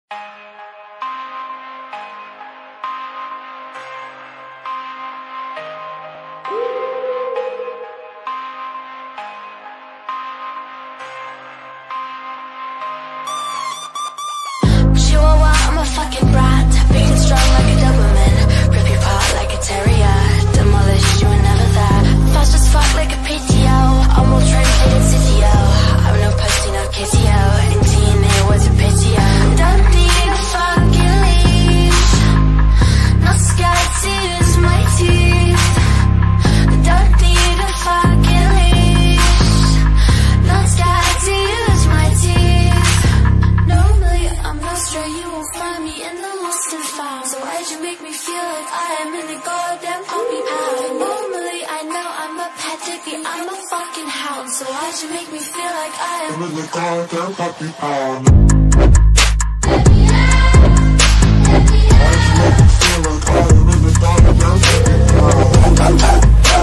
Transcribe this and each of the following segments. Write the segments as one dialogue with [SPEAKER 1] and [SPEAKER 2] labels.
[SPEAKER 1] Fucking brat, big and strong like a Doberman, rip your part like a terrier, demolish you were never there. Fast as fuck like a PTO, I'm all translated CTO. I'm no pussy, no kissio, and DNA was a pity. Don't need a fucking leash, not scared to use my teeth. Don't need a fucking leash, not scared to use my teeth. Normally I'm not straight, you won't find me in the lost and found. So why'd you make me feel like I am in the goddamn puppy pound? Normally I know I'm a pedigree, I'm a fucking hound. So why'd you make me feel like I am in the goddamn puppy pound? Why'd you make me feel like I am in the goddamn puppy pound?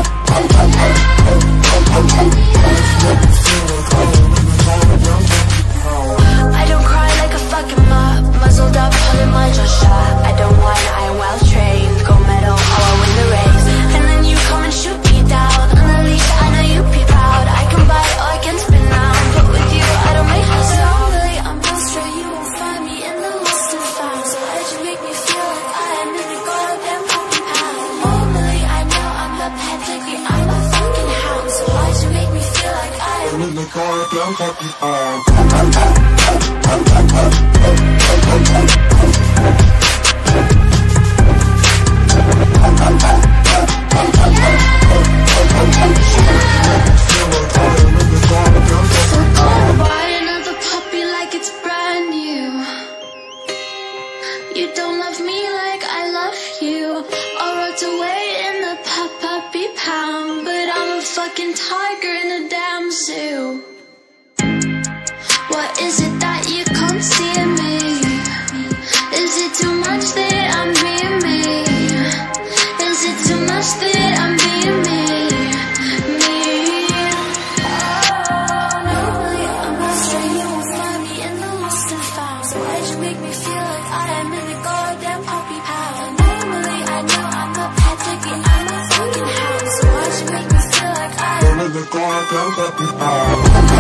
[SPEAKER 1] I don't cry like a fucking mop, muzzled up, pulling my jaw shut. I don't whine, I am well trained, gold medal, oh I win the race. And then you come and shoot me down, on the leash I know you be proud. I can bite or I can spin round, but with you I don't make no sound. Normally I'm not straight, you won't find me in the lost and found. So why'd you make me feel like I am in the goddamn puppy pound? Normally I know I'm a pedigree, I'm a fucking hound. So why'd you make me feel like I am in the goddamn puppy pound? Buy another puppy like it's brand new. You don't love me like I love you. I wrote away in the puppy pound, but I'm a fucking tiger in a damn zoo. What is it that you can't see in me? Is it too much that I'm being me? Is it too much that I'm being me? Normally I'm not straight, you won't find me in the lost and found. So why'd you make me feel like I am in the goddamn puppy pound? Normally I know I'm a pedigree, I'm a fucking hound. So why'd you make me feel like I am in the goddamn puppy pound?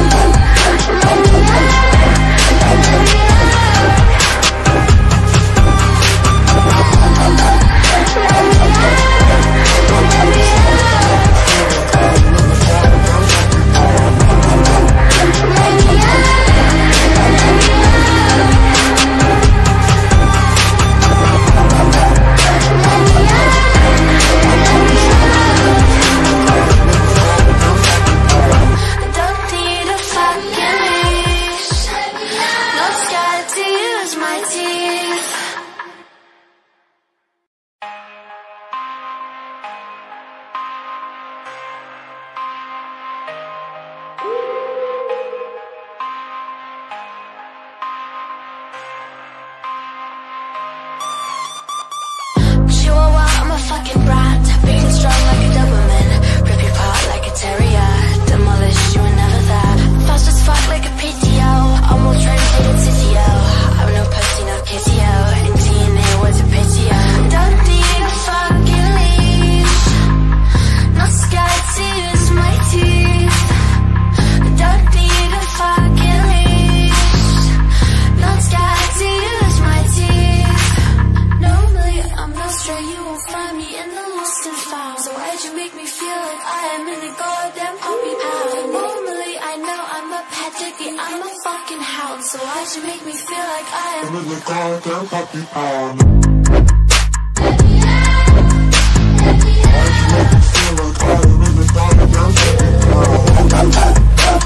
[SPEAKER 1] Fucking brat, big and strong like a Doberman, rip your part like a terrier, demolish you were never there. Fast as fuck like a PTO, I'm all translated CTO. I'm no pussy, no kissio, and DNA was a pity. Don't need a fucking leash, not scared to use my teeth. Don't need a fucking leash, not scared to use my teeth. Normally I'm not straight, you won't find me in the lost and found. So why'd you make me feel like I am in the goddamn puppy pound? Normally I know I'm a pedigree, I'm a fucking hound. So why'd you make me feel like I am in the goddamn puppy pound? Why'd you make me feel like I am in the goddamn puppy pound?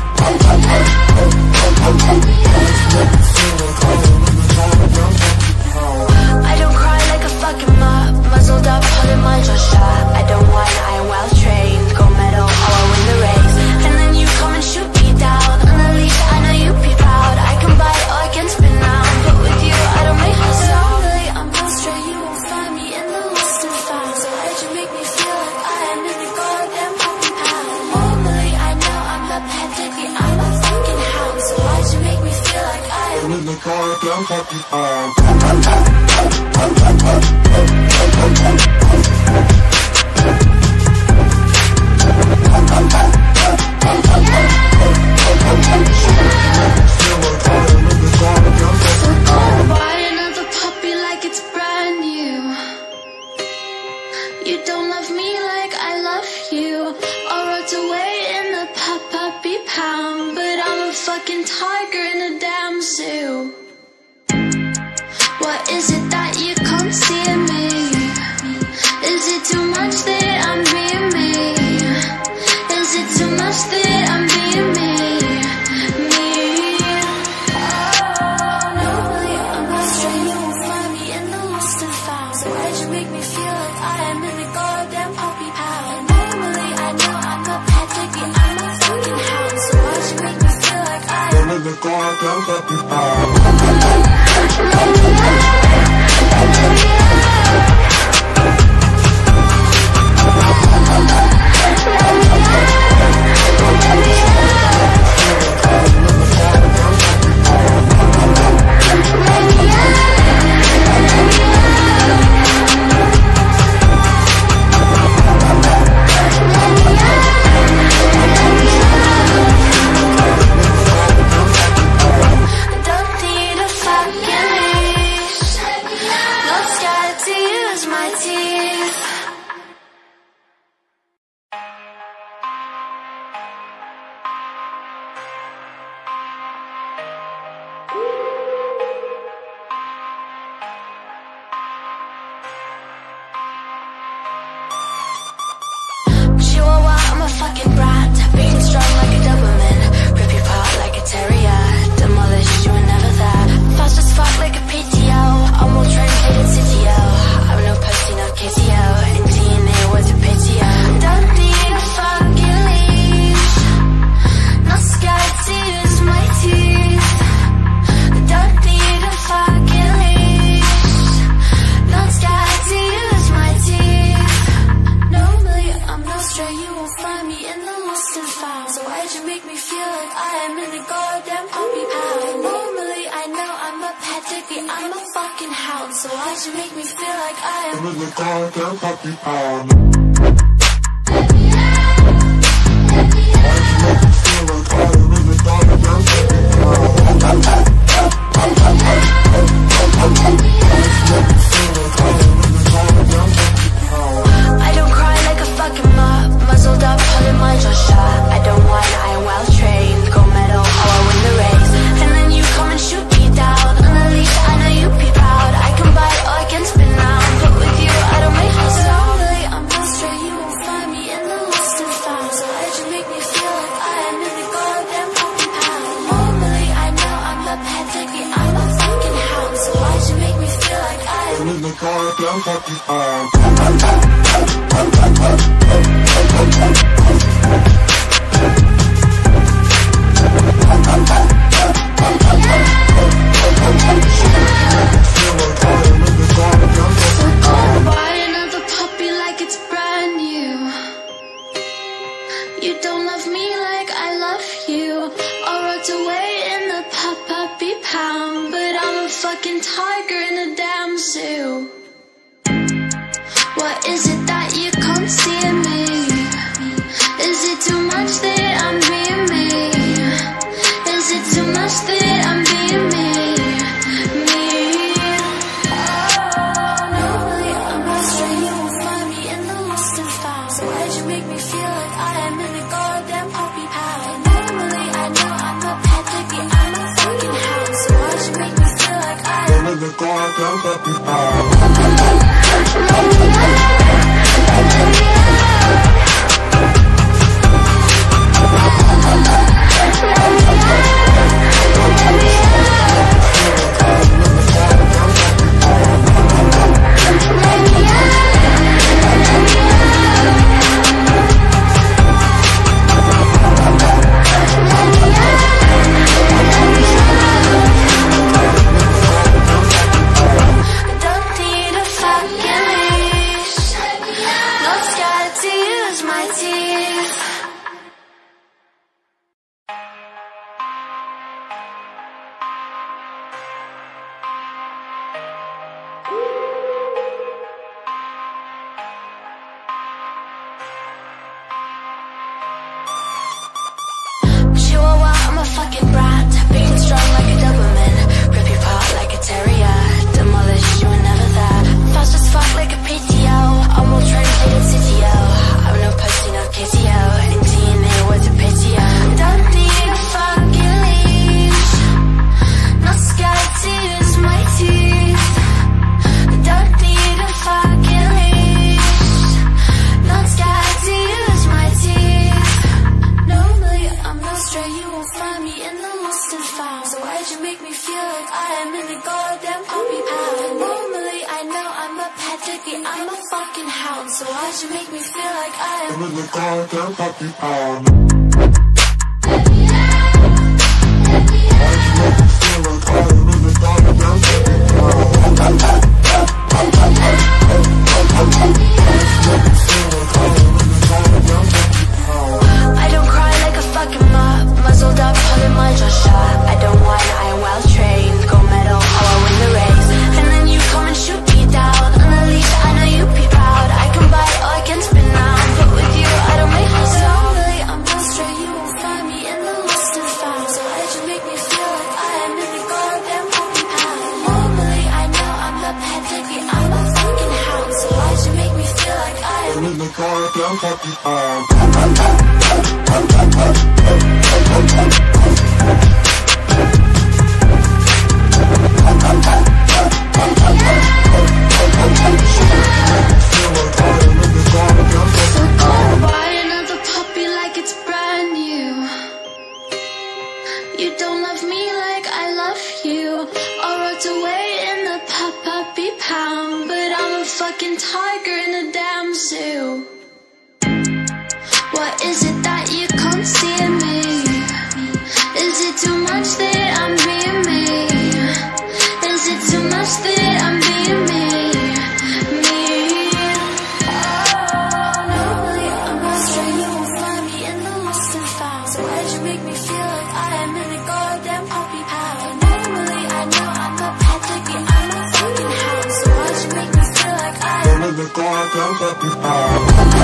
[SPEAKER 1] I don't cry like a fucking mop, muzzled up, pulling my jaw shut. I don't whine, I am well trained, gold medal, oh I win the race. And then you come and shoot me down, on the leash I know you be proud. I can bite or I can spin round, but with you I don't make no sound. Normally I'm not straight, you won't find me in the lost and found. So why'd you make me feel like I am in the goddamn puppy pound? Normally I know I'm a pedigree, I'm a fucking hound. So why'd you make me feel like I am in the goddamn
[SPEAKER 2] puppy on.
[SPEAKER 1] You don't love me like I love you. All roads away in the puppy pound, but I'm a fucking tiger in a damn zoo. What is it that you can't see in me? Is it too much that I'm being me? Is it too much that I'm being me? Normally I'm not straight, you won't find me in the lost and found. So why'd you make me feel like I am in the goddamn puppy pound? Normally I know I'm a pet baby, I'm a fucking hound. So why'd you make me feel like I am in the goddamn puppy pound? I'm a fucking brat, big and strong like a Doberman. Rip you apart like a terrier, demolish you were never there. Fast as fuck like a PTO, I'm all truncated CTO. I'm no pussy, no KTO, in DNA was a PTO. Don't need a fucking leash, not scared to use my teeth. Don't need a fucking leash, not scared to use my teeth. Normally I'm no stray, you won't find me in the lost and found. So why'd you make me feel like I am in the goddamn puppy pound? Normally I know I'm a pet baby, I'm a fucking hound. So why'd you make me feel like I am in the goddamn puppy pound? Why'd you make me feel like I am in the goddamn puppy pound? I don't cry like a fucking mop, muzzled up, holding my jaw shut. I don't whine, I am well trained, gold medal, how I win the race. And then you come and shoot me down, on the leash, I know you'd be proud. I can bite or I can spin round, but with you I don't make no sound. Normally I'm not straight, you won't find me in the lost and found. So why'd you make me feel like I am in the goddamn puppy pound? Normally I know I'm a pet baby, I'm a fucking hound. So why'd you make me feel like I am in the goddamn puppy pound? You don't love me like I love you. All roads away in the puppy pound, but I'm a fucking tiger in a damn zoo. What is it that you can't see in me? Is it too much that I'm being me? Is it too much that I'm being me? Normally I'm not straight, you won't find me in the lost and found. So why'd you make me feel like I am in the goddamn puppy pound? Normally I know I'm a pet baby, I'm a fucking hound. So why'd you make me feel like I am in the goddamn puppy pound? My teeth. So why'd you make me feel like I am
[SPEAKER 2] in the goddamn puppy pound?
[SPEAKER 1] I don't cry like a fucking mop, muzzled up, holding my jaw shut. I don't whine, I am well trained, gold medal, how I win the race. And then you come and shoot me down, on the leash, I know you be proud. I can bite or I can spin out, but with you, I don't make no sound. Normally, I'm not straight, you won't find me in the lost and found. So why'd you make me feel like I am in the goddamn puppy pound? Normally, I know I'm the pet baby, I'm a fucking hound. So why'd you make me feel like I am
[SPEAKER 2] in the goddamn puppy pound?
[SPEAKER 1] You don't love me like I love you. All roads away in the puppy pound, but I'm a fucking tiger in a damn zoo. What is it that you can't see in me? Is it too much that I'm being me? Is it too much that I'm being me? Normally I'm not straight, you won't find me in the lost and found. So why'd you make me feel like I am in the goddamn puppy pound? Normally I know I'm a pet baby, I'm a fucking hound. So why'd you make me feel like I am
[SPEAKER 2] in the goddamn puppy pound?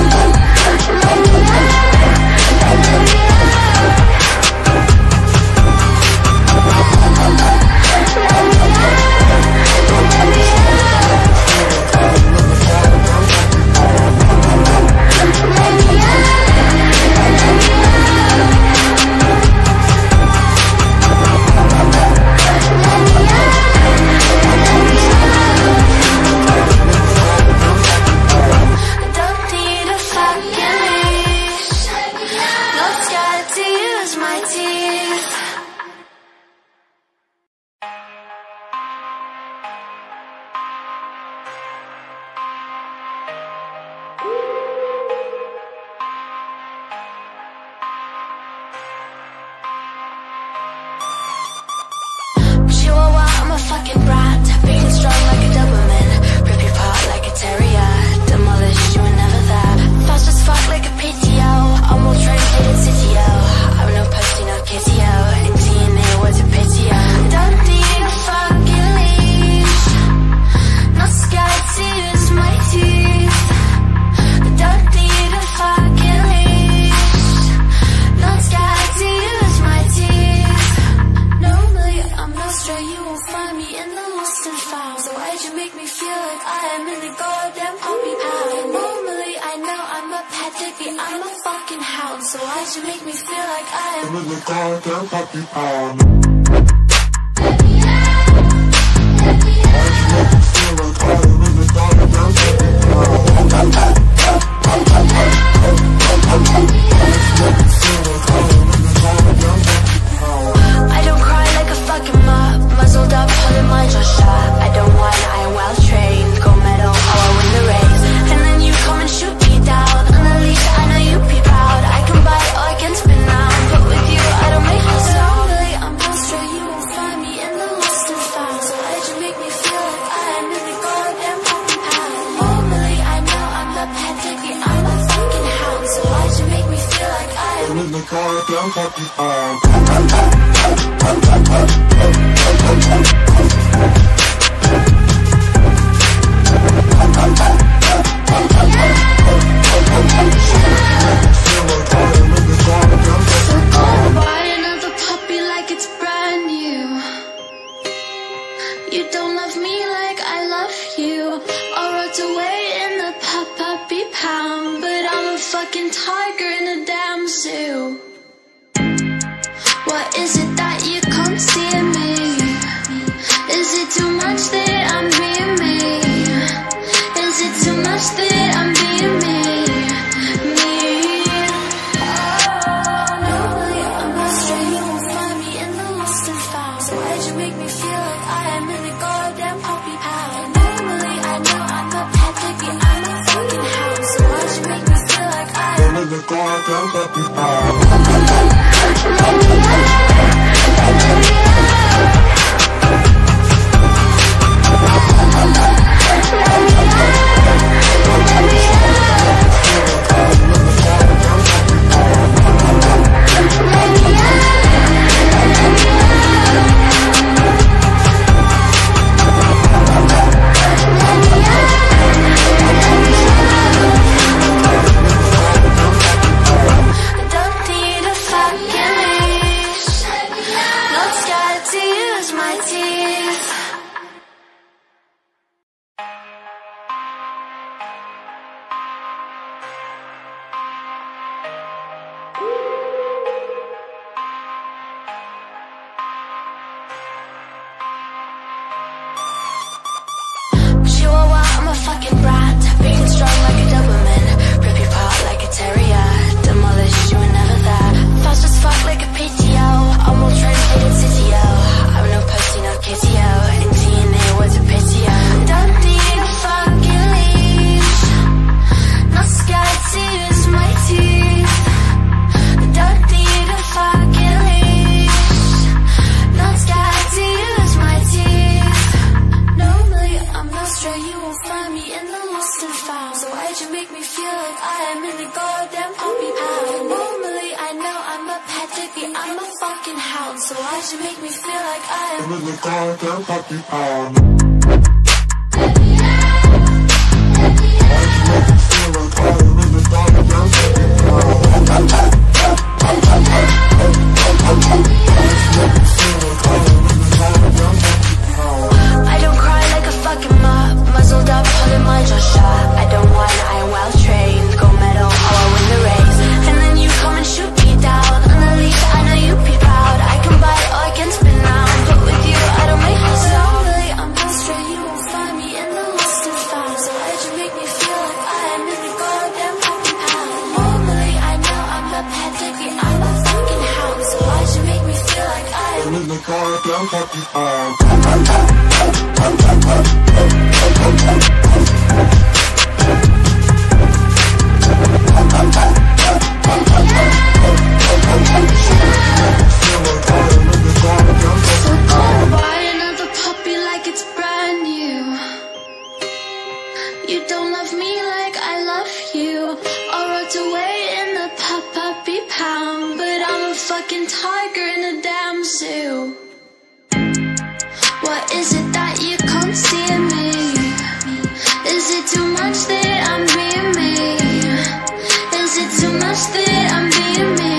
[SPEAKER 1] fucking brat, big and strong like a Doberman. Rip you apart like a terrier, demolish you were never there. Fast as fuck like a PTO, I'm all translated CTO. I'm no pussy, no kitty-o, and DNA was a pity-o. Don't need a fucking leash, not scared to use my teeth. Don't need a fucking leash, not scared to use my teeth. Normally I'm not straight, you won't find me in the lost and found. So why'd you make me feel like I am in the goddamn puppy pound? Normally I know I'm a pet baby, I'm a fucking hound. So why'd you make me feel like I am
[SPEAKER 2] in the goddamn puppy pound?
[SPEAKER 1] I don't cry like a fucking mop, muzzled up, holding my jaw shut. I don't whine, I am well trained, gold medal, how I win the race. And then you come and shoot me down, on the leash, I know you be proud. I can bite or I can spin out, but with you I don't make no sound. Normally I'm not straight, you won't find me in the lost and found. So why'd you make me feel like I am in the goddamn puppy pound? Normally I know I'm the pet baby, I'm a fucking hound. So why'd you make me feel like I am
[SPEAKER 2] in the goddamn puppy pound?
[SPEAKER 1] Buy another puppy like it's brand new. You don't love me like I love you. All roads away in the puppy pound, but I'm a fucking tiger in a damn zoo. What is it that you can't see in me? Is it too much that I'm being me? Is it too much that I'm being me? Normally I'm not straight, you won't find me in the lost and found. So why'd you make me feel like I am in the goddamn puppy pound? Normally I know I'm a pet baby, I'm a fucking hound. So
[SPEAKER 2] goddamn puppy pound.
[SPEAKER 1] Fucking brat, big and strong like a Doberman, rip you apart like a terrier, demolish you were never there. Fast as fuck like a PTO, I'm all translated city-o. I'm no pussy, no kitty-o, in DNA was a pity-o. Don't need a fucking leash, not scared to use my teeth. Don't need a fucking leash, not scared to use my teeth. Normally I'm not straight, you won't find me in the lost and found. So why'd you make me feel like I am in the goddamn puppy pound? Normally I know I'm a pet dicky, I'm a fucking hound. So why'd you make me feel like I am
[SPEAKER 2] in the goddamn puppy pound? Why'd you make me feel like I am in the goddamn puppy pound?
[SPEAKER 1] I don't cry like a fucking mop, muzzled up, holding my jaw shut. I don't whine, I am well trained, go medal, oh I win the race. And then you come and shoot me down, on the leash I know you be proud. I can bite or I can spin round, but with you I don't make no sound. Normally I'm not straight, you won't find me in the lost and found. So why'd you make me feel like I am in the goddamn puppy pound? Normally I know I'm a pet dicky, I'm a fucking hound. So why'd you make me feel like I am
[SPEAKER 2] in the goddamn puppy pound?
[SPEAKER 1] So go buy another puppy like it's brand new. You don't love me like I love you. I wrote away in the puppy pound, but I'm a fucking tiger in a damn zoo. What is it that you can't see in me? Is it too much that I'm being me? Is it too much that I'm being me?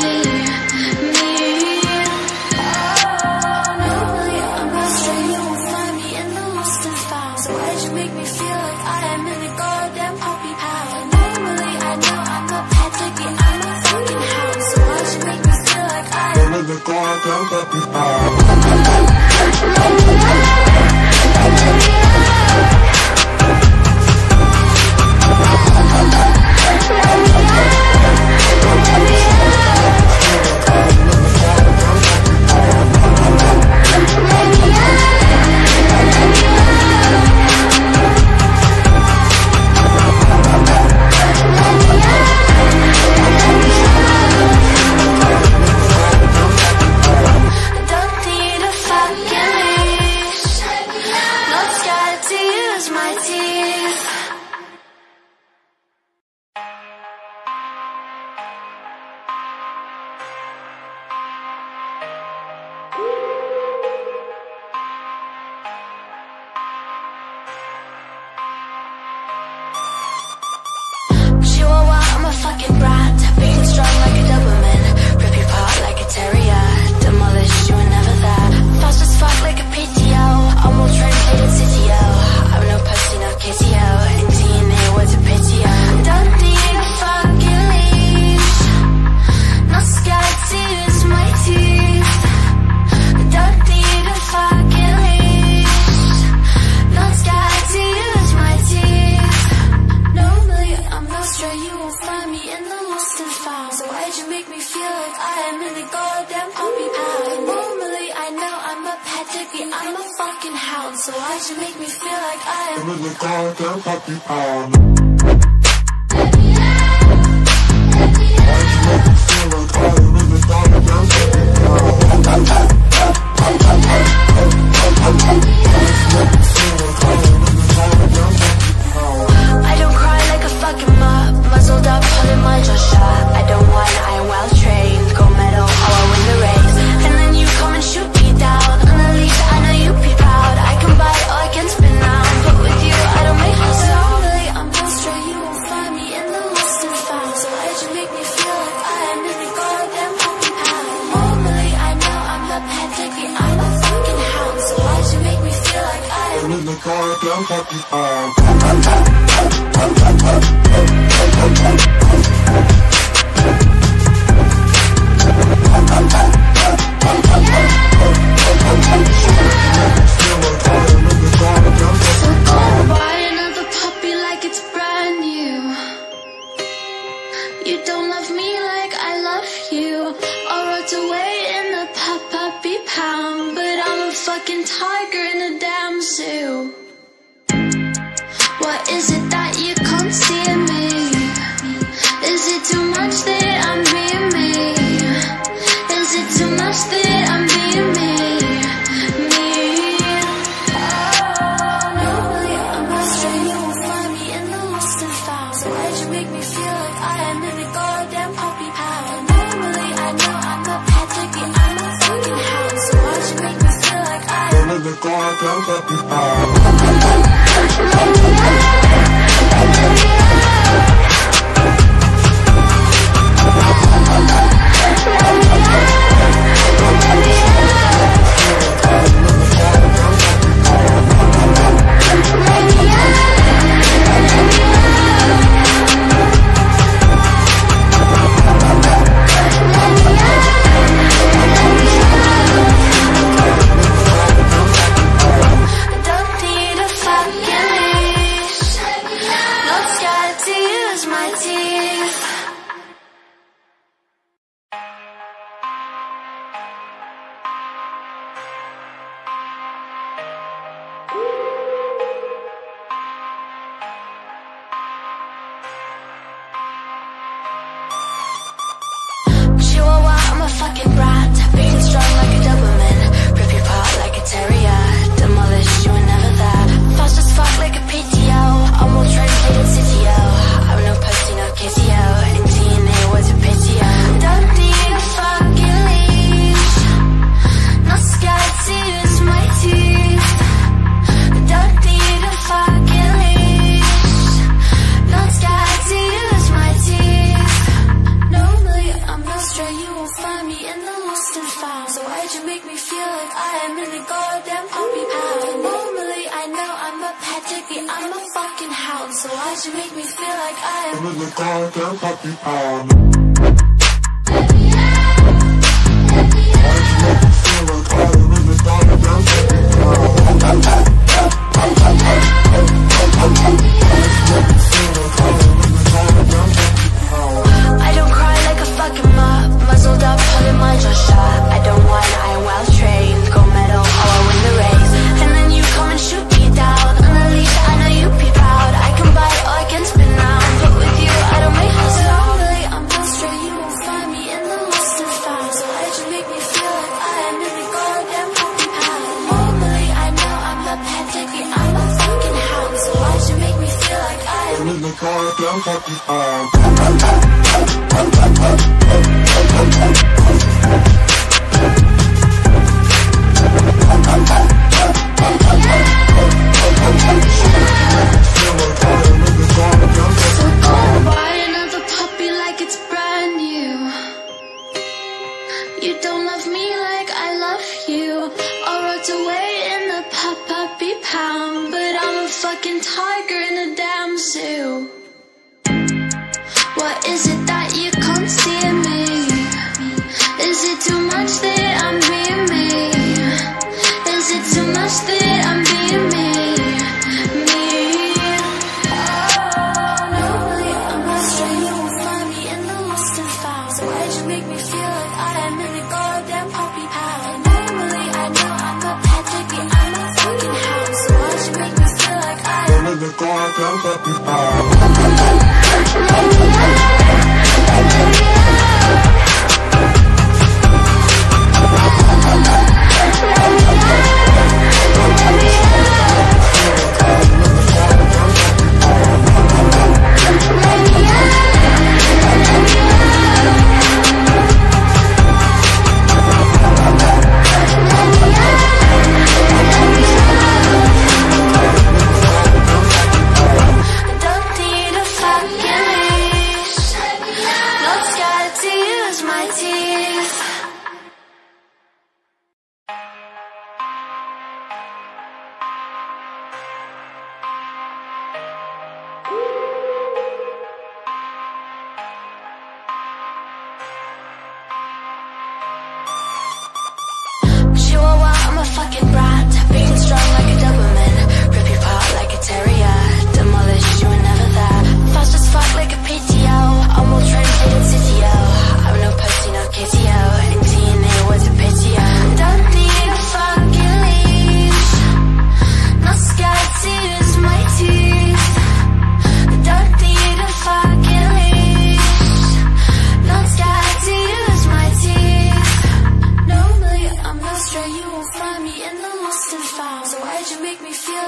[SPEAKER 1] Normally I'm not straight, you won't find me in the lost and found. So why'd you make me feel like I am in the goddamn puppy pound? Normally I know I'm a pet dicky, I'm a fucking hound. So why'd you make me feel like I am
[SPEAKER 2] in the goddamn puppy pound?
[SPEAKER 1] fucking brat, big and strong like a Doberman, rip you apart like a terrier, demolish you were never there. Fast as fuck like a PTO, I'm all translated city-o. I'm no pussy, no kitty-o, in DNA was a pity-o. Don't need a fucking leash, not scared to use my teeth. Don't need a fucking leash, not scared to use my teeth. Normally I'm not straight, you won't find me in the lost and found. So why'd you make me feel like I am in the goddamn puppy pound? Normally I know I'm a pet dicky, I'm a fucking hound. So why'd you make me feel like I am
[SPEAKER 2] in the goddamn puppy pound? Why'd you
[SPEAKER 1] I don't cry like a fucking mop, muzzled up, holding my jaw shut. I don't whine, I am well trained, gold medal, oh I win the race. And then you come and shoot me down, on the leash I know you be proud. I can bite or I can spin round, but with you I don't make no sound. Normally I'm no stray, you won't find me in the lost and found. So why'd you make me feel like I am in the goddamn fucking pound? Normally I know I'm the pet, I'm a fucking hound. So why'd you make me feel like I am
[SPEAKER 2] in the goddamn fucking pound.
[SPEAKER 1] So come buy another puppy like it's brand new. You don't love me like I love you. I rode away in the puppy pound, but I'm a fucking tiger in a damn zoo. What is it that you can't see in me? Is it too much that I'm being me? Is it too much that I'm being me? Normally I'm not straight, you won't find me in the lost and found. So why'd you make me feel like I am in the goddamn puppy pound? Normally I know I'm a pet, I'm a fucking hound. So why'd you make me feel like I am
[SPEAKER 2] in the goddamn fucking pound.
[SPEAKER 1] fucking brat, big and strong like a Doberman. Rip your part like a terrier, demolish you were never there. Fast as fuck like a PTO, I'm all translated CTO. I'm no pussy, no kitty-o, and DNA was a pity-o. Don't need a fucking leash, not scared to use my teeth. Don't need a fucking leash, not scared to use my teeth. Normally I'm no stray, you won't find me in the lost and found. So why'd you make me feel like I am in the goddamn puppy pound? Normally I know I'm a pedigree, I'm a fucking hound. So why'd you make me feel like I am
[SPEAKER 2] in the goddamn puppy pound?
[SPEAKER 1] I don't cry like a fucking mop, muzzled up, holding my jaw shut. I don't whine, I am well trained, gold medal, oh I win the race. And then you come and shoot me down, on the leash I know you be proud. I can bite or I can spin round, but with you I don't make no sound. Normally I'm no stray, you won't find me in the lost and found. So why'd you make me feel like I am in the goddamn puppy pound? Normally I know I'm a pedigree, I'm a fucking hound. So why'd you make me feel like I am
[SPEAKER 2] in the goddamn puppy pound?
[SPEAKER 1] So come buy another puppy like it's brand new. You don't love me like I love you. I rode away in the puppy pound, but I'm a fucking tiger in a damn zoo. What is it that you can't see in me? Is it too much that I'm being me? Is it too much that I'm being me? Normally I'm not stray, you won't find me in the lost and found. So why'd you make me feel like I am in the goddamn puppy pound? Normally I know I'm a pedigree, I'm a fucking hound. So why'd you make me feel like I am
[SPEAKER 2] in the goddamn puppy pound?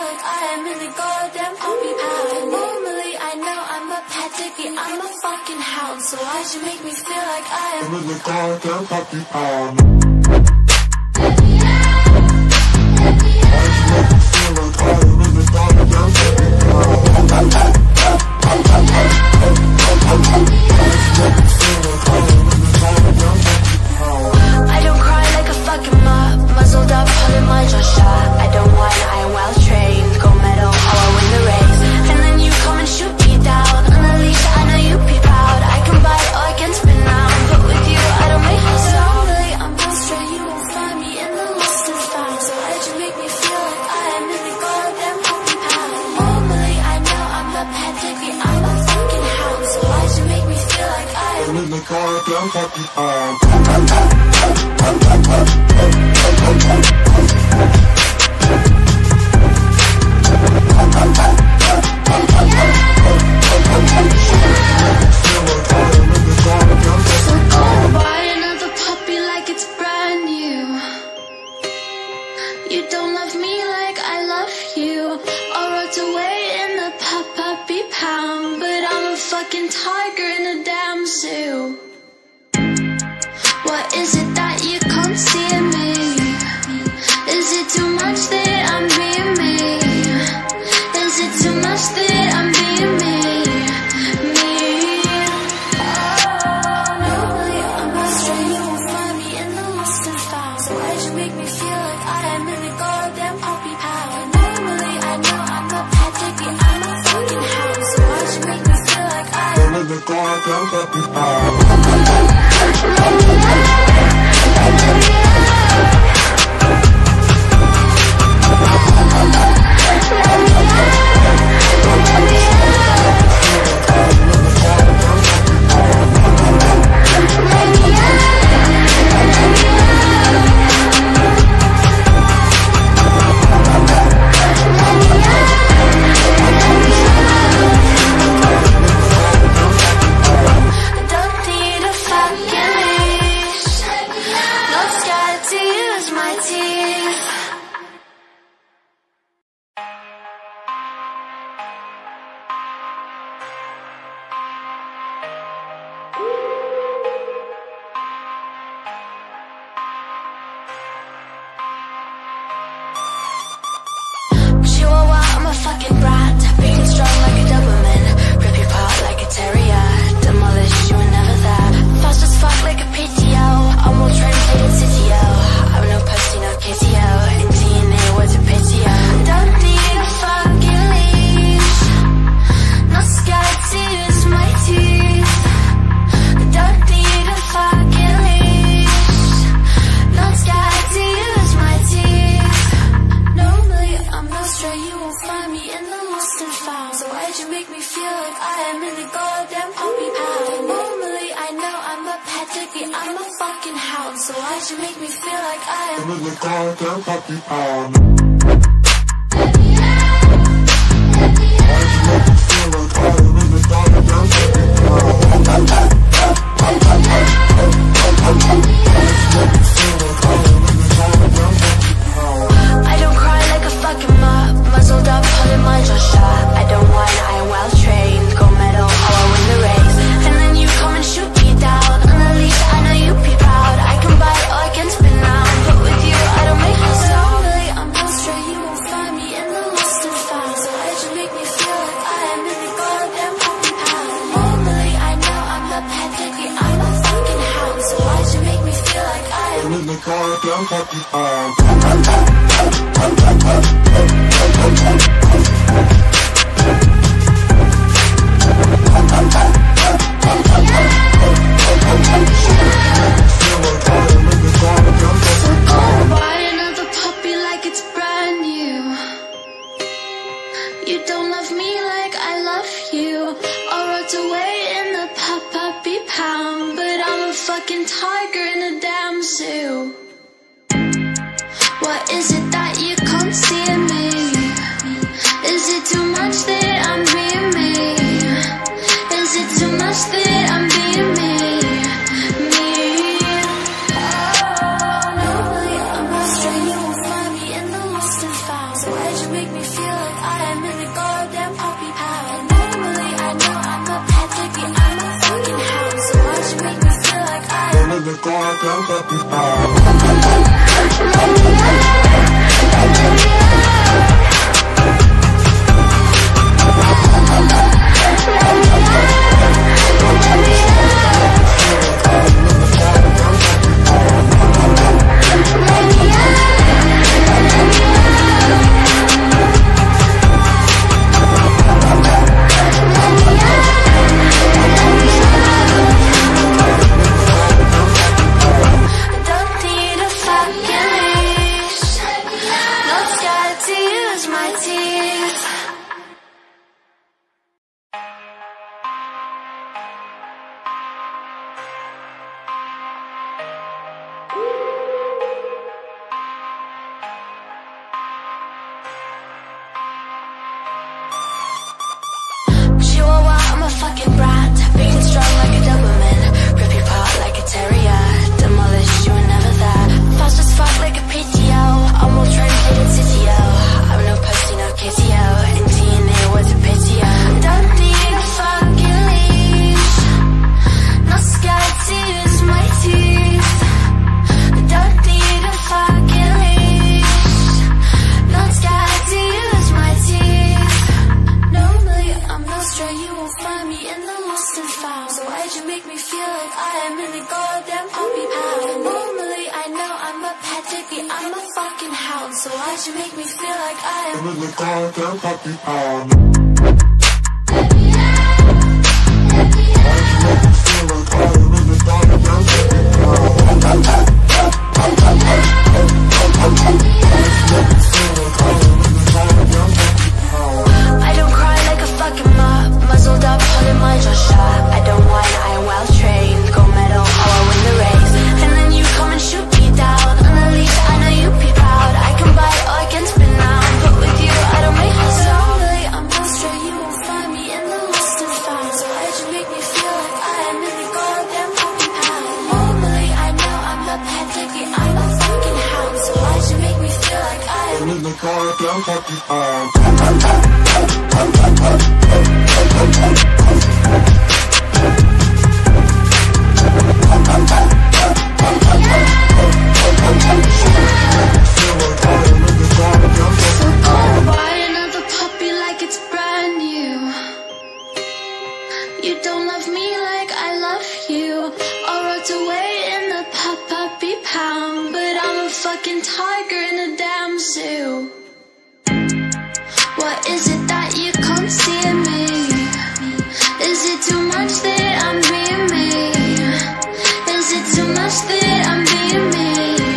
[SPEAKER 1] like I am in the goddamn puppy pound. Normally I know I'm a pet dicky, I'm a fucking hound. So why'd you make me feel like I am
[SPEAKER 2] in the goddamn puppy pound?
[SPEAKER 1] I don't cry like a fucking mop, muzzled up, holding my jaw shut. I don't whine, I am well trained, gold medal, oh I win the race. And then you come and shoot me down on the leash, I know you be proud. I can bite or I can spin round, but with you I don't make no sound. Normally I'm not straight, you won't find me in the lost and found. So why'd you make me feel like I am in the goddamn puppy pound? Normally I know I'm a pet dicky, I'm a fucking hound. So why'd you make me feel like I am
[SPEAKER 2] in the goddamn puppy pound?
[SPEAKER 1] So go buy another puppy like it's brand new. You don't love me like I love you. I wrote away in the puppy pound, but I'm a fucking tiger in a damn zoo. What is it that you can't see in me? Is it too much that I'm being me? Is it too much that I'm being me? Normally I'm not straight, you won't find me in the lost and found. So why'd you make me feel like I am in the goddamn puppy pound? Normally I know I'm a pet dicky, I'm a fucking hound. So why'd you make me feel like I am
[SPEAKER 2] in the goddamn puppy pound?
[SPEAKER 1] fucking brat, big and strong like a Doberman. Rip you apart like a terrier, demolish you were never there. Fast as fuck like a PTO, I'm all translated CTO. I'm no pussy, no kitty-o, in DNA what's a pity-o. Don't need a fucking leash, not scared to use my teeth. Don't need a fucking leash, not scared to use my teeth. Normally I'm no stray, you won't find me in the lost and found. So why'd you make me feel like I am in the goddamn puppy pound? Normally I know I'm a pet dicky, I'm a fucking hound. So why'd you make me feel like I am
[SPEAKER 2] in the goddamn puppy pound?
[SPEAKER 1] I don't cry like a fucking mop, muzzled up, holding my jaw shut. I don't whine, I am well trained, gold medal, oh I win the race. And then you come and shoot me down on the leash, I know you be proud. I can bite or I can spin round, but with you I don't make no sound. Normally I'm no stray, you won't find me in the lost and found. So why'd you make me feel like I am in the goddamn puppy pound? Normally I know I'm the pet dicky, I'm a fucking hound. So why'd you make me feel like I am
[SPEAKER 2] in the goddamn puppy pound?
[SPEAKER 1] So go buy another puppy like it's brand new. You don't love me like I love you. I wrote away in the puppy pound, but I'm a fucking tiger in a damn zoo. What is it that you can't see in me? Is it too much that I'm being me? Is it too much that I'm being me? Normally I'm not straight, you won't find me in the lost and found. So why'd you make me feel like like I am in the goddamn puppy pound. Normally I know I'm a pet baby, I'm a fucking hound. So why'd you make me feel like I am
[SPEAKER 2] in the goddamn puppy pound?
[SPEAKER 1] fucking brat, big and strong like a Doberman. Rip your part like a terrier, demolish you were never there. Fast as fuck like a PTO, I'm all translated CTO. I'm no pussy, no KTO, and DNA was a PTO. Don't need a fucking leash, no scared to use my teeth. Don't need a fucking leash, not scared to use my teeth. Normally I'm no stray, you won't find me in the lost and found. So why'd you make me feel like I am in the goddamn puppy pound? Normally I know I'm a pet baby, I'm a fucking hound. So why'd you make me feel like I am
[SPEAKER 2] in the goddamn puppy pound?
[SPEAKER 1] I don't cry like a fucking mop, muzzled up, holding my jaw shut. I don't whine, I am well trained, gold medal, how I win the race. And then you come and shoot me down, on the leash, I know you be proud. I can bite or I can spin round, but with you I don't make a sound. Normally I'm no stray, you won't find me in the lost and found. So why'd you make me feel like I am in the goddamn puppy pound? Normally I know I'm a pet baby, I'm a fucking hound. So why'd you make me feel like I am
[SPEAKER 2] in the goddamn puppy pound?
[SPEAKER 1] So go buy another puppy like it's brand new. You don't love me like I love you. All roads away in the puppy pound, but I'm a fucking tiger in a damn zoo. What is it that you can't see in me? Is it too much that I'm being me? Is it too much that I'm being me?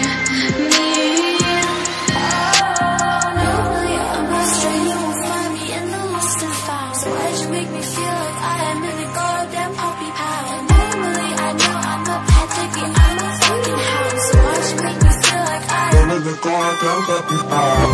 [SPEAKER 1] Normally I'm not straight, you won't find me in the lost and found. So why'd you make me feel like I am in the goddamn puppy pound? Normally I know I'm a pet baby, I'm a fucking hound. So why'd you make me feel like I am
[SPEAKER 2] in the goddamn puppy pound?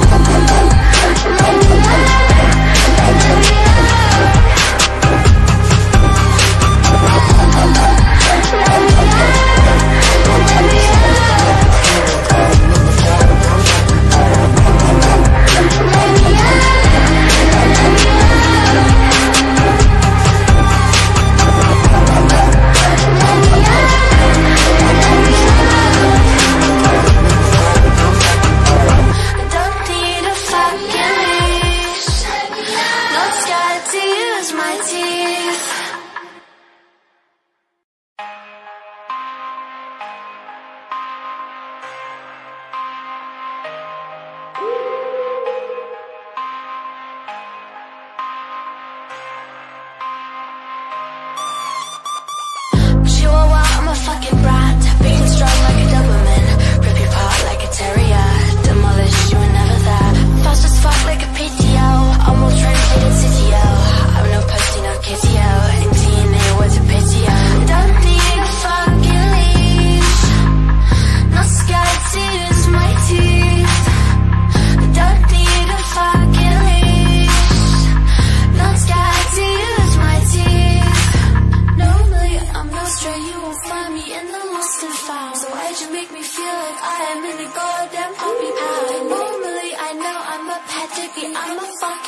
[SPEAKER 1] Don't need a fucking leash,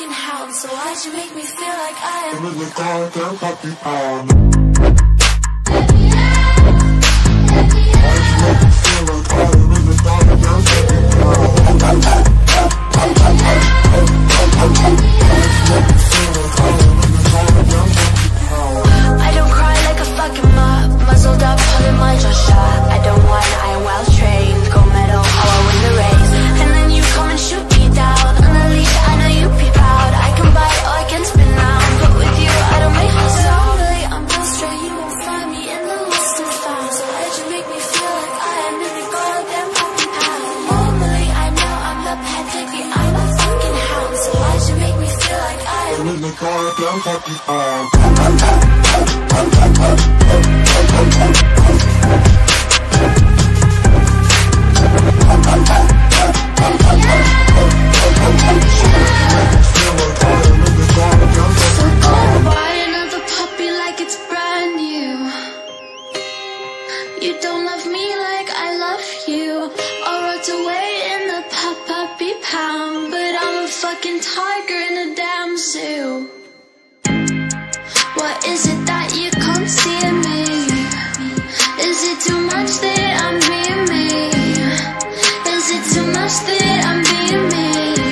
[SPEAKER 1] fucking hound, so why'd you make me feel like I am
[SPEAKER 2] in the goddamn puppy pound?
[SPEAKER 1] I don't cry like a fucking mop, muzzled up, holding my jaw shut. I don't want, I am well trained, gold medal, how I win the race. And then you come and shoot me down on the leash, I know you be proud. I can bite or I can spin round, but with you I don't make no sound. Normally I'm no stray, you won't find me in the lost and found. So why'd you make me feel like I am in the goddamn puppy pound? Normally I know I'm the pet baby, I'm a fucking hound. So why'd you make me feel like I am
[SPEAKER 2] in the goddamn puppy pound?
[SPEAKER 1] You don't love me like I love you. All roads away in the puppy pound, but I'm a fucking tiger in a damn zoo. What is it that you can't see in me? Is it too much that I'm being me? Is it too much that I'm being me?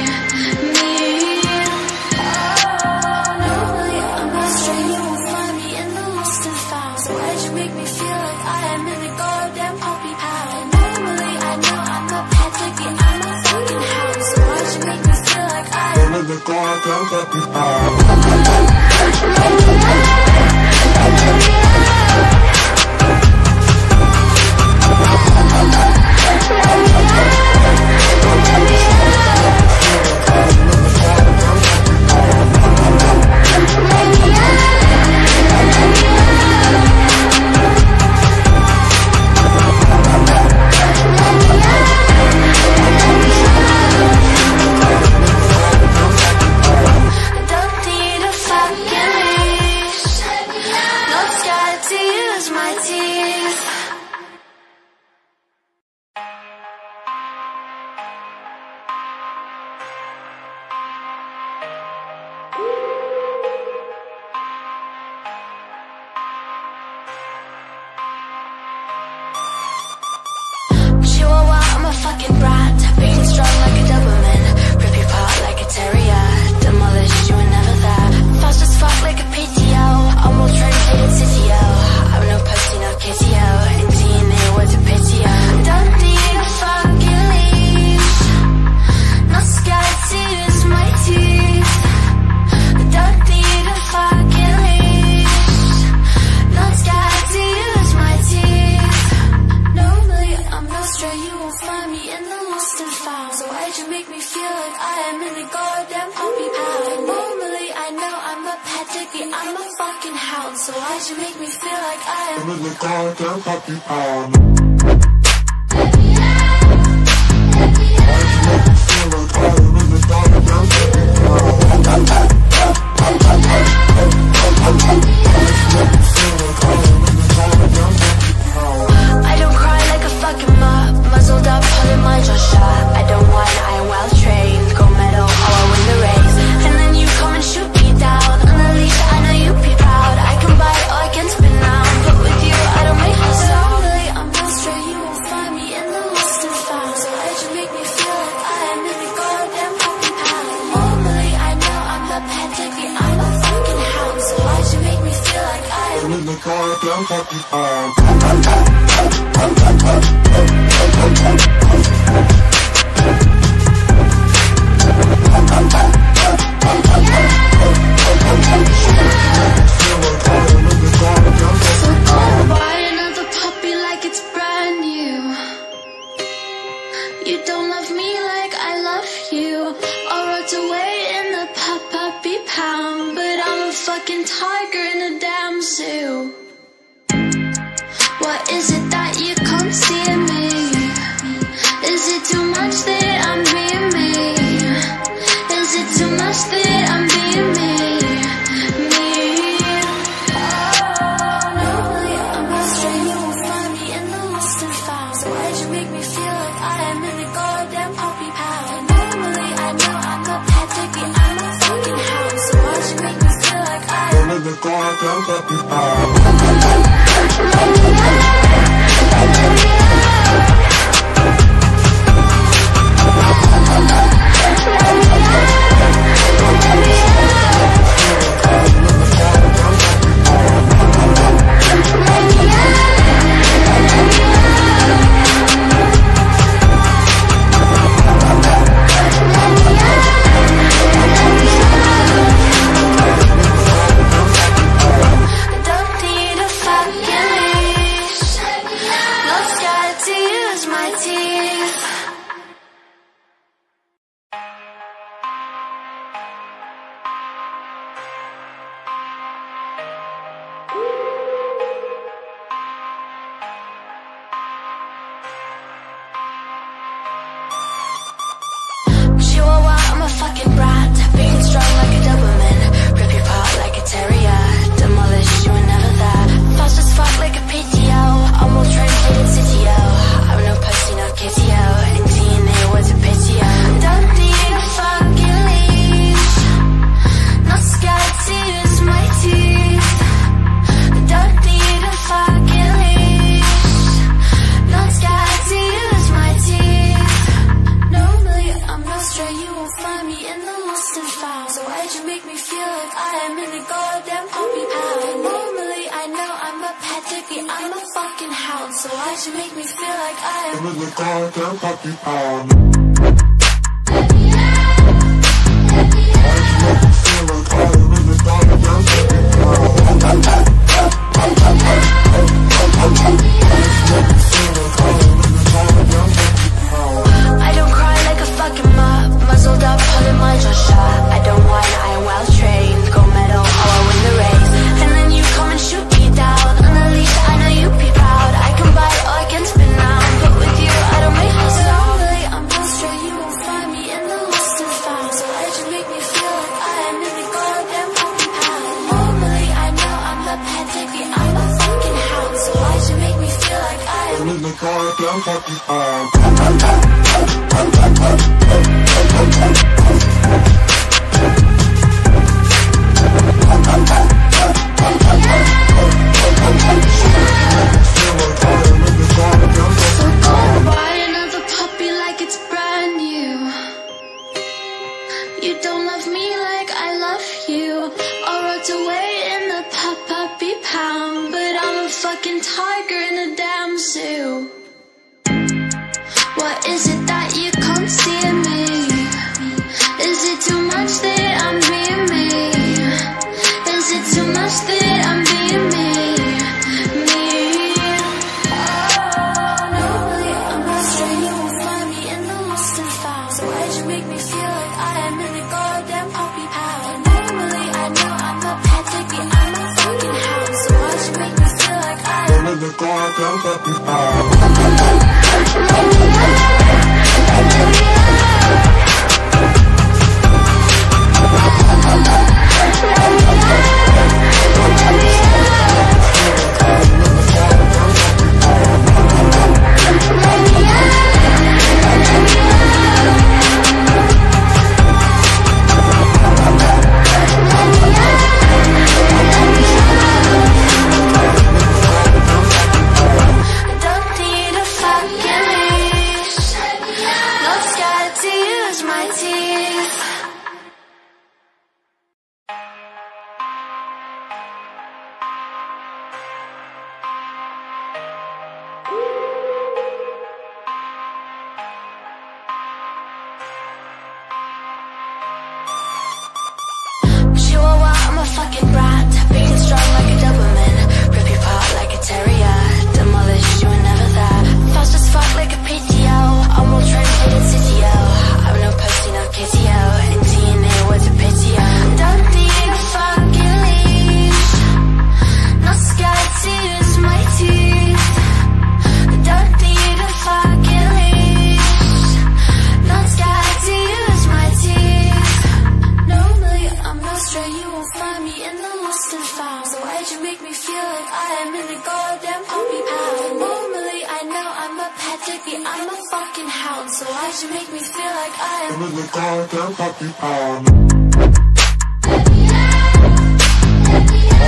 [SPEAKER 1] Normally I'm not straight, you won't find me in the lost and found. So why'd you make me feel like I am in the goddamn puppy pound? Normally I know I'm a pet baby, I'm a fucking hound. So why'd you make me feel like I am
[SPEAKER 2] in the goddamn puppy pound?
[SPEAKER 1] fucking brat, big and strong like a Doberman. Rip you apart like a terrier, demolish you were never there. Fast as fuck like a PTO, I'm all truncated CTO. I'm no pussy, no kitty-o, in DNA what's a pity-o. Don't need a fucking leash, not scared to use my teeth. Don't need a fucking leash, not scared to use my teeth. Normally I'm no stray, you won't find me in the lost and found. So why'd you make me feel like I am in the goddamn puppy pound? Normally I know I'm a pet baby, I'm a fucking hound. So why'd you make me feel like I am
[SPEAKER 2] in the goddamn puppy pound?
[SPEAKER 1] I don't cry like a fucking mop, muzzled up, holding my jaw shut. I don't want, I am well trained, gold medal, how I win the race. And then you come and shoot me down on the leash, I know you be proud. I can bite or I can spin round, but with you I don't make no sound. Normally I'm no stray, you won't find me in the lost and found. So why'd you make me feel like I am in the goddamn puppy pound? Normally I know I'm the pet baby, I'm a fucking hound. So why'd you make me feel like I am
[SPEAKER 2] in the goddamn puppy pound?
[SPEAKER 1] You don't love me like I love you. All roads away in the puppy pound, but I'm a fucking tiger in a damn zoo. What is it that you can't see in me? Is it too much that I'm being me? Is it too much that I'm being me? Normally I'm not stray, you won't find me in the lost and found. So why'd you make me feel like I am in the goddamn puppy pound? Normally I know I'm a pet baby, I'm a fucking
[SPEAKER 2] the goddamn puppy pound.
[SPEAKER 1] Fucking brat, big and strong like a Doberman. Rip your part like a terrier, demolish you were never there. Fast as fuck like a PTO, almost translated CTO. I'm no pussy, no kitty-o, and DNA was a pity-o. Don't need a fucking leash, not scared to use my teeth. Don't need a fucking leash, not scared to use my teeth. Normally I'm not straight, you won't find me in the lost and found. So why'd you make me feel like I am in the goddamn puppy pound? Normally I know I'm a pet dicky, I'm a fucking hound. So why'd you make me feel like I am
[SPEAKER 2] in the goddamn puppy pound? Why'd you make me feel like I am in the goddamn puppy pound?
[SPEAKER 1] I don't cry like a fucking mop, muzzled up, pulling my jaw shut. I don't whine, I am well trained, gold medal, how I win the race. And then you come and shoot me down, on the leash, I know you be proud. I can bite or I can spin round, but with you I don't make no sound. Normally I'm not straight, you won't find me in the lost and found. So why'd you make me feel like I am in the goddamn puppy pound? Normally I know I'm a pet dicky, I'm a fucking hound. So why'd you make me feel like I am
[SPEAKER 2] in the goddamn puppy pound?
[SPEAKER 1] So go buy another puppy like it's brand new. You don't love me like I love you. I walked away in the puppy pound, but I'm a fucking tiger in a damn zoo. What is it that you can't see in me? Is it too much that I'm being me? Is it too much that I'm being me? Normally I'm not straight, you won't find me in the lost and found. So why'd you make me feel like I am in the goddamn puppy pound? Normally I know I'm a pet dicky, I'm a fucking hound. So why'd you make me feel like I am
[SPEAKER 2] in the goddamn puppy pound?
[SPEAKER 1] fucking brat, big and strong like a Doberman. Rip your part like a terrier, demolish you were never there. Fast as fuck like a PTO, almost translated CTO. I'm no pussy, no kitty-o, and DNA was a pity-o. Don't need a fucking leash, not scared to use my teeth. Don't need a fucking leash, not scared to use my teeth. Normally I'm not straight, you won't find me in the lost and found. So why'd you make me feel like I am in the goddamn puppy pound? Normally I know I'm a pet dicky, I'm a fucking hound. So why'd you make me feel like I am
[SPEAKER 2] in the goddamn puppy pound?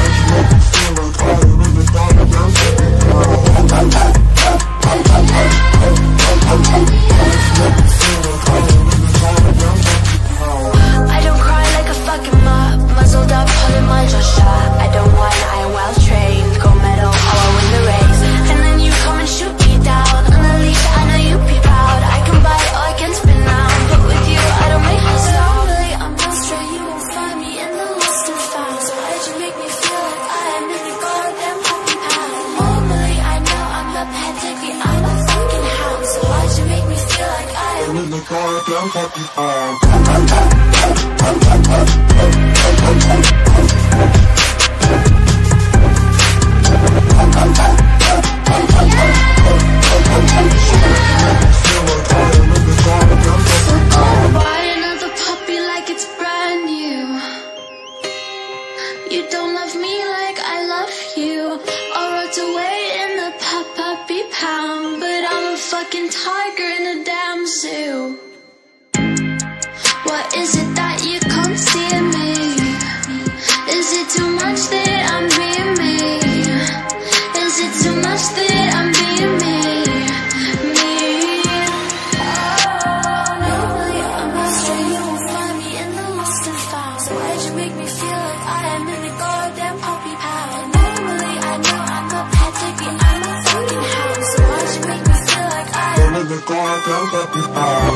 [SPEAKER 2] in the goddamn puppy farm.
[SPEAKER 1] Buy another puppy like it's brand new. You don't love me like I love you. I wrote away in the puppy pound, but I'm a fucking tiger in a damn zoo. What is it that you can't see in me? Is it too much that I'm being me? Is it too much that I'm being me? Normally I'm not straight, you won't find me in the lost and found. So why'd you make me feel like I am in the goddamn puppy pound? Normally I know I'm a pet ticket, I'm a fucking hound. So why'd you make me feel like I am
[SPEAKER 2] in the goddamn puppy farm.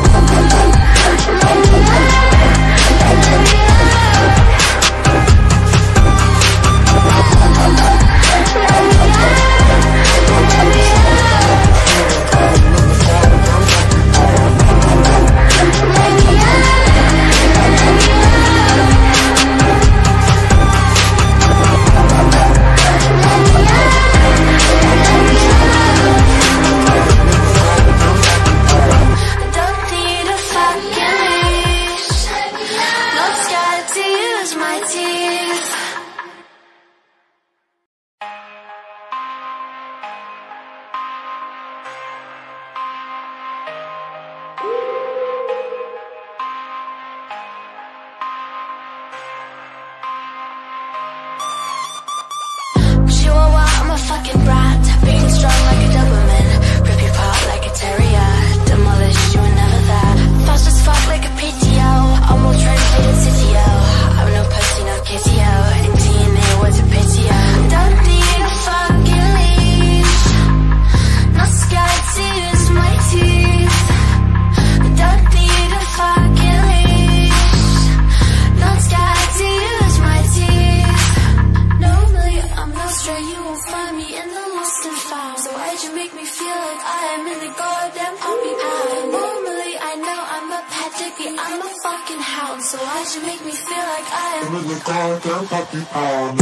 [SPEAKER 1] fucking brat, big and strong like a Doberman. Rip you apart like a terrier, demolish you were never there. Fast as fuck like a PTO, I'm all translated CTO. I'm no pussy, no kitty-o, and DNA was a pity-o. Don't need a fucking leash, not scared to use my teeth. Don't need a fucking leash, not scared to use my teeth. Normally I'm no stray, you won't find me in the lost and found. So why'd you make me feel like I am in the goddamn puppy pound? Normally I know I'm a pet dicky, I'm a fucking hound. So why'd you make me feel like I am
[SPEAKER 2] in the goddamn puppy pound?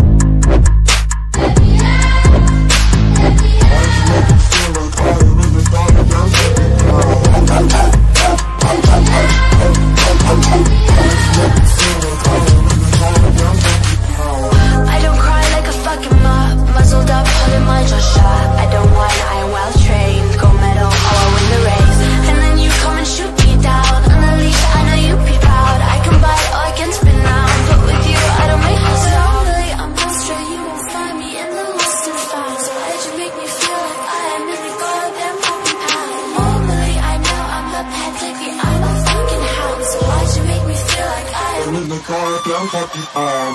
[SPEAKER 1] I don't cry like a fucking mop, muzzled up, holding my jaw shut. I don't whine, I am well trained, gold medal, oh I win the race. And then you come and shoot me down, on the leash I know you be proud. I can bite or I can spin out, but with you I don't make house at all. Normally I'm not straight, you won't find me in the lost and found. So why'd you make me feel like I am in the goddamn puppy pound? Normally I know I'm a pet dicky, I'm a fucking hound. So why'd you make me feel like I am
[SPEAKER 2] in the goddamn puppy pound?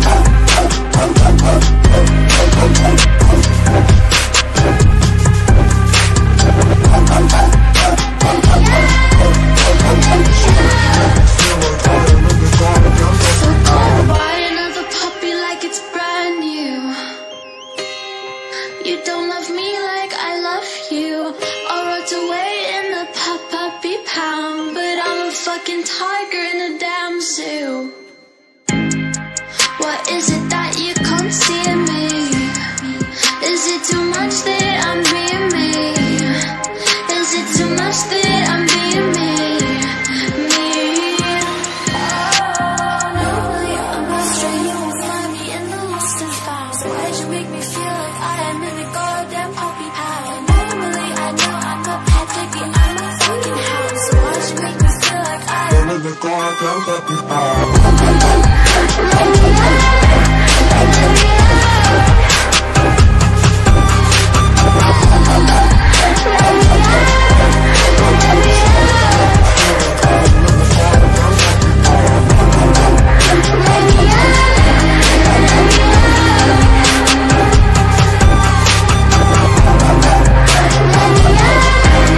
[SPEAKER 1] Buy another puppy like it's brand new. You don't love me like I love you. I wrote away in the puppy pound, but I'm a fucking tiger in a damn zoo. What is it that you can't see in me? Is it too much that I'm being me? Is it too much that I'm being me? Normally I'm not straight, you won't find me in the lost and found. So why'd you make me feel like I am in the goddamn puppy pound? Normally I know I'm a pet dicky, I'm a fucking hound. So why'd you make me feel like I am
[SPEAKER 2] in the goddamn puppy pound?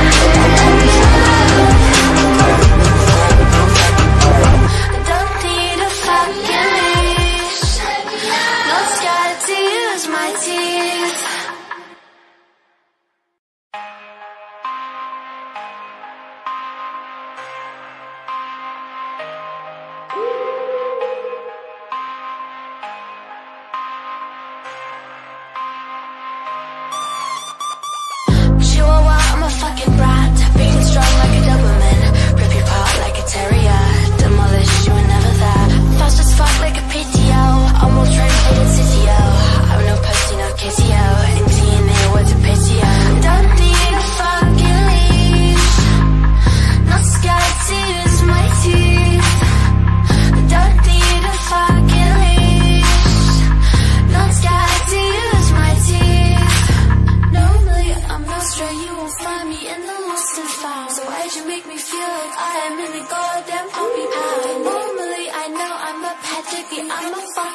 [SPEAKER 1] Don't need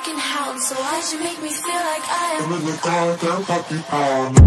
[SPEAKER 1] fucking hound, so why'd you make me feel like I am
[SPEAKER 2] I'm in the goddamn puppy pound.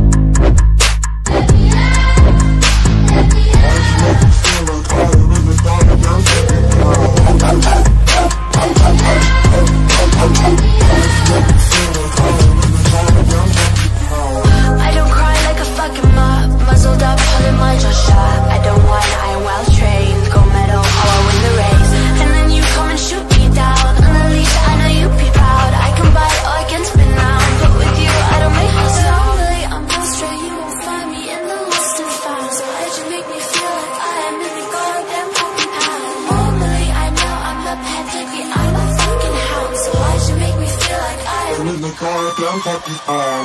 [SPEAKER 1] I don't cry like a fucking mop, muzzled up, holding my jaw shut. I don't whine, I am well trained, gold medal, oh I win the race. And then you come and shoot me down on the leash, I know you be proud. I can bite or I can spin round, but with you I don't make no sound. Normally I'm no stray, you won't find me in the lost and found. So why'd you make me feel like I am in the goddamn fucking pound? Normally I know I'm the pet baby, I'm a fucking hound. So why'd you make me feel like I am
[SPEAKER 2] I'm in the goddamn puppy pound.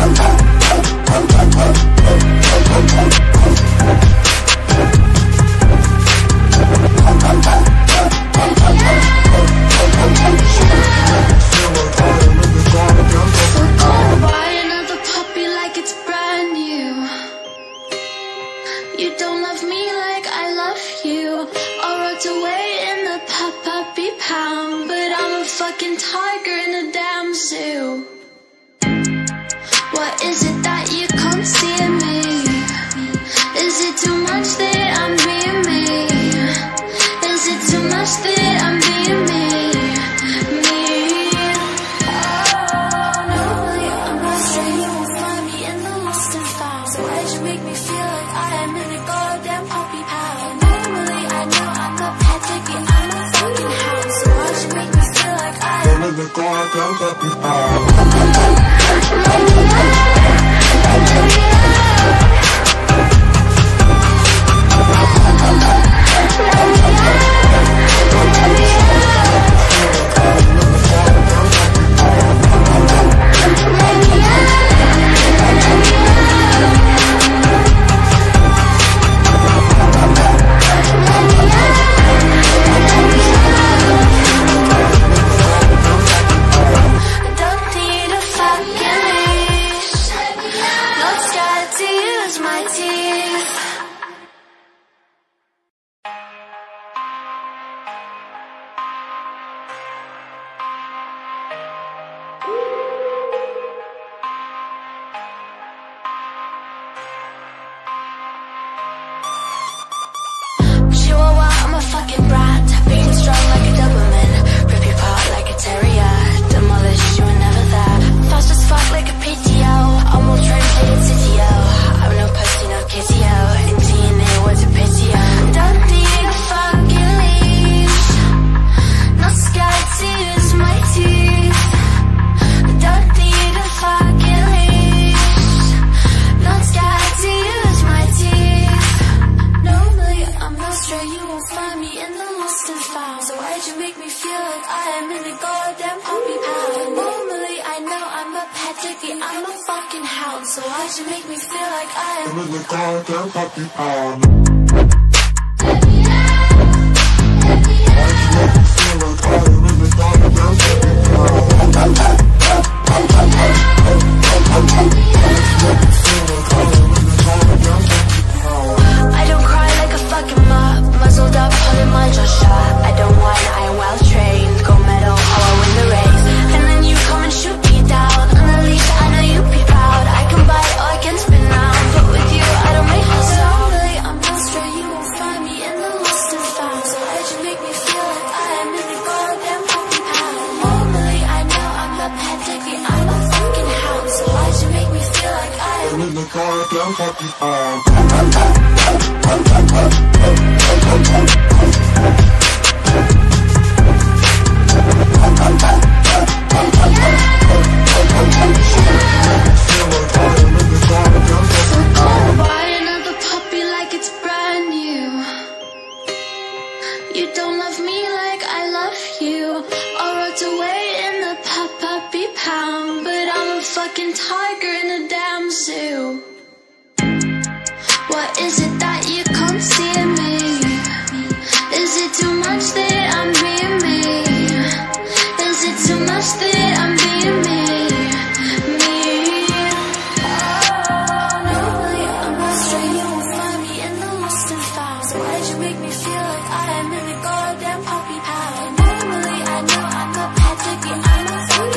[SPEAKER 1] So go buy another puppy like it's brand new. You don't love me like I love you. I walked away in the puppy pound, but I'm a fucking tiger in a damn zoo. What is it that you can't see in me? Is it too much that I'm being me? Is it too much that I'm being me? Normally I'm not straight, you won't find me in the lost and found. So why'd you make me feel like I am in the goddamn puppy pound? Normally I know I'm the pet baby, I'm a fucking hound. So why'd you make me feel like I am
[SPEAKER 2] I'm in the goddamn puppy pound.
[SPEAKER 1] fucking brat, being strong like a Doberman, rip you apart like a terrier, demolish you were never there. Fast as fuck like a PTO, I'm all translated CTO. I'm no pussy, no kitty-o, in DNA what's a pity-o. Don't need a fucking leash, not scared to use my teeth. Don't need a fucking leash, not scared to use my teeth. Normally I'm not straight, you won't find me in the lost and found. So why'd you make me feel like I am in the goddamn puppy pound? Normally I know I'm a pet baby, I'm a fucking hound. So why'd you make me feel like I am
[SPEAKER 2] I'm in the goddamn puppy pound.
[SPEAKER 1] I don't cry like a fucking mop, muzzled up, holding my jaw shut. I don't whine, I am well trained, gold medal, oh I win the race. And then you come and shoot me down on the leash, I know you be proud. I can bite or I can spin round, but with you I don't make no sound. Normally I'm not straight, you won't find me in the lost and found. So why'd you make me feel like I am in the goddamn puppy pound? Normally I know I'm the pet baby, I'm a fucking hound. So why'd you make me feel like I am
[SPEAKER 2] I'm in the goddamn puppy pound.
[SPEAKER 1] So go buy another puppy like it's brand new. You don't love me like I love you. I walked away in the puppy pound, but I'm a fucking tiger in a damn zoo. What is it that you can't see in me? Is it too much that I'm being me? Is it too much that I'm being me? Normally I'm not straight, you won't find me in the lost and found. So why'd you make me feel like I am in the goddamn puppy pound? Normally I know I'm a pet baby, I'm a fucking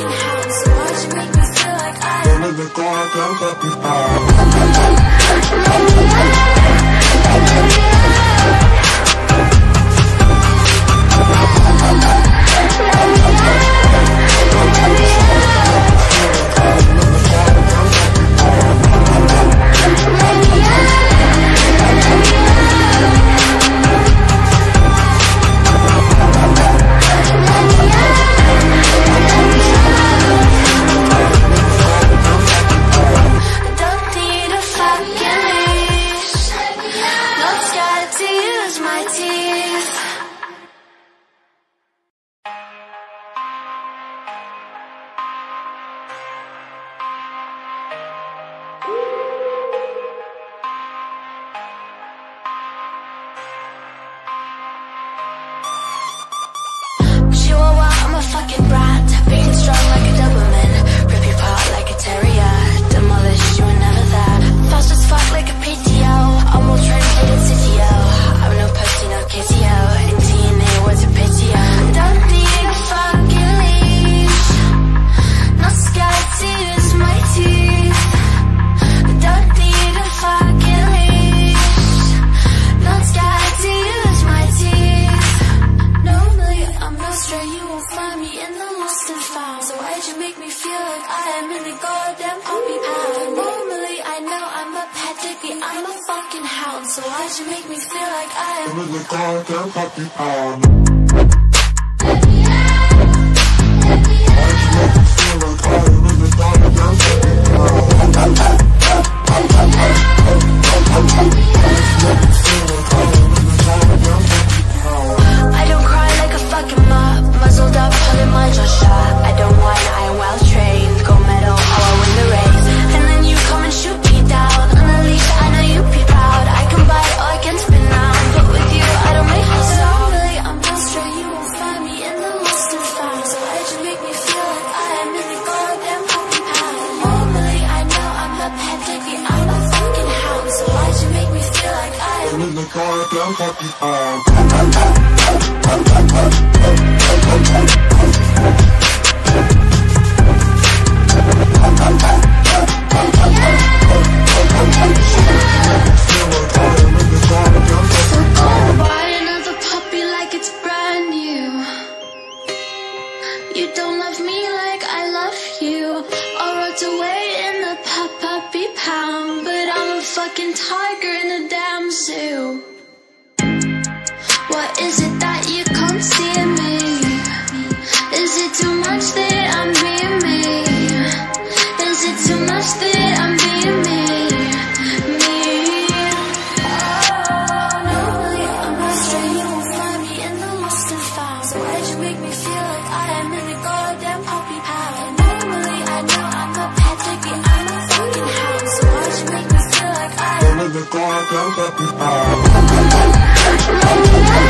[SPEAKER 2] goddamn puppy power.
[SPEAKER 1] Fucking brat, big and strong like a Doberman. Rip you apart like a terrier, demolish you were never there. Fast as fuck like a PTO, I'm all translated CTO. I'm no pussy, no KTO, in DNA was a PTO. Don't need a fucking leash, not scared to use my teeth. Don't need a fucking leash, not scared to use my teeth. Normally I'm no stray, you won't find me in the lost and found. So why'd you make me feel like I am in the goddamn puppy pound? Normally I know I'm a pedigree, I'm a fucking hound. So why'd you make me feel like I am
[SPEAKER 2] I'm in the goddamn puppy pound.
[SPEAKER 1] I don't cry like a fucking mop, muzzled up, pulling my jaw shut. I don't whine, I am well trained, gold medal, oh I win the race. And then you come and shoot me down, on the leash I know you be proud. I can bite or I can spin round, but with you I don't make no sound. Normally I'm no stray, you won't find me in the lost and found. So why'd you make me feel like I am in the goddamn puppy pound? Normally I know I'm a pedigree, I'm a fucking hound. So why'd you make me feel like I am
[SPEAKER 2] I'm in the goddamn puppy pound.
[SPEAKER 1] Buy another puppy like it's brand new. You don't love me like I love you. I wrote away in the puppy pound, but I'm a fucking tiger in a damn zoo. What is it that you can't see in me? Is it too much that I'm being me? Is it too much that I'm being me? Normally I'm not stray, you won't find me in the lost and found. So why'd you make me feel like I am in the goddamn puppy pound? Normally I know I'm a pedigree, I'm a fucking hound. So why'd you make me feel like I am
[SPEAKER 2] I'm in the goddamn puppy pound.